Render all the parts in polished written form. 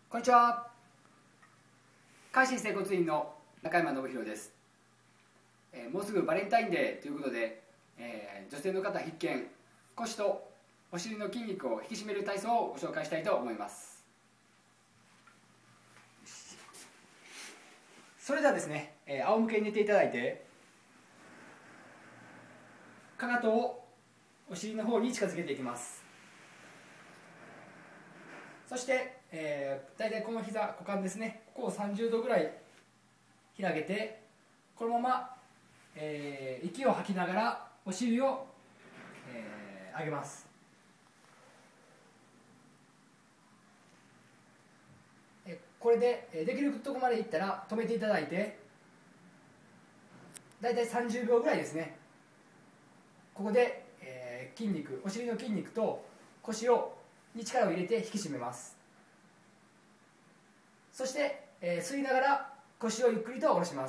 こんにちは。改心整骨院の中山信弘です。もうすぐバレンタインデーということで、女性の方必見、腰とお尻の筋肉を引き締める体操をご紹介したいと思います。それではですね、仰向けに寝ていただいて、かかとをお尻の方に近づけていきます。そして、大体この膝、股間ですね、ここを30度ぐらい開けて、このまま、息を吐きながらお尻を、上げます。これでできるところまでいったら止めていただいて、大体30秒ぐらいですね。ここで、筋肉、お尻の筋肉と腰に力を入れて引き締めます。そして、吸いながら腰をゆっくりと下ろします。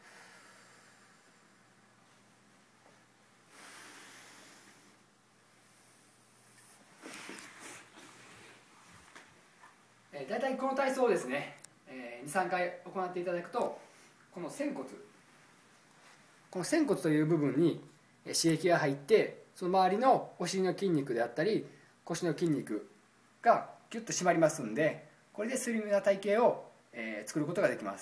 大体この体操をですね、2、3回行っていただくと、この仙骨という部分に刺激が入って、その周りのお尻の筋肉であったり腰の筋肉がギュッと締まりますんで、これでスリムな体型を、作ることができます。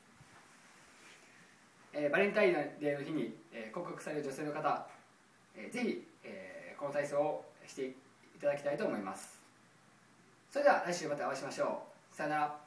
バレンタインデーの日に、告白される女性の方、ぜひ、この体操をしていただきたいと思います。それでは来週またお会いしましょう。さよなら。